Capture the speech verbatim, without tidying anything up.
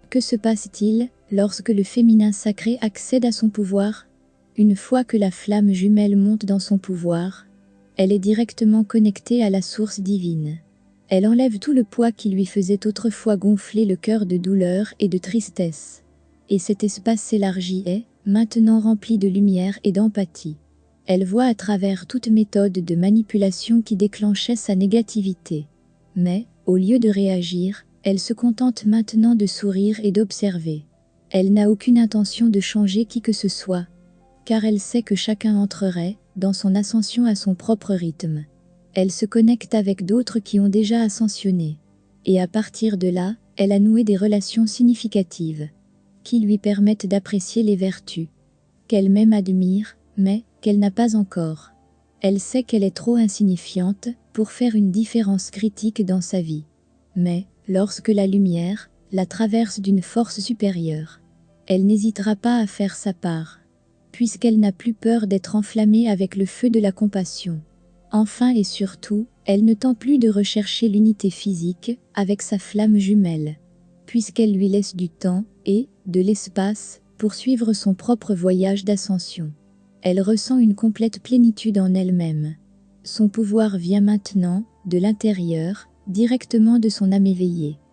Que se passe-t-il lorsque le féminin sacré accède à son pouvoir? Une fois que la flamme jumelle monte dans son pouvoir, elle est directement connectée à la source divine. Elle enlève tout le poids qui lui faisait autrefois gonfler le cœur de douleur et de tristesse. Et cet espace s'élargit et, maintenant rempli de lumière et d'empathie. Elle voit à travers toute méthode de manipulation qui déclenchait sa négativité. Mais, au lieu de réagir, elle se contente maintenant de sourire et d'observer. Elle n'a aucune intention de changer qui que ce soit, car elle sait que chacun entrerait dans son ascension à son propre rythme. Elle se connecte avec d'autres qui ont déjà ascensionné. Et à partir de là, elle a noué des relations significatives, qui lui permettent d'apprécier les vertus qu'elle-même admire, mais qu'elle n'a pas encore. Elle sait qu'elle est trop insignifiante pour faire une différence critique dans sa vie. Mais, lorsque la lumière la traverse d'une force supérieure, elle n'hésitera pas à faire sa part, puisqu'elle n'a plus peur d'être enflammée avec le feu de la compassion. Enfin et surtout, elle ne tend plus de rechercher l'unité physique avec sa flamme jumelle, puisqu'elle lui laisse du temps et de l'espace pour suivre son propre voyage d'ascension. Elle ressent une complète plénitude en elle-même. Son pouvoir vient maintenant de l'intérieur, directement de son âme éveillée.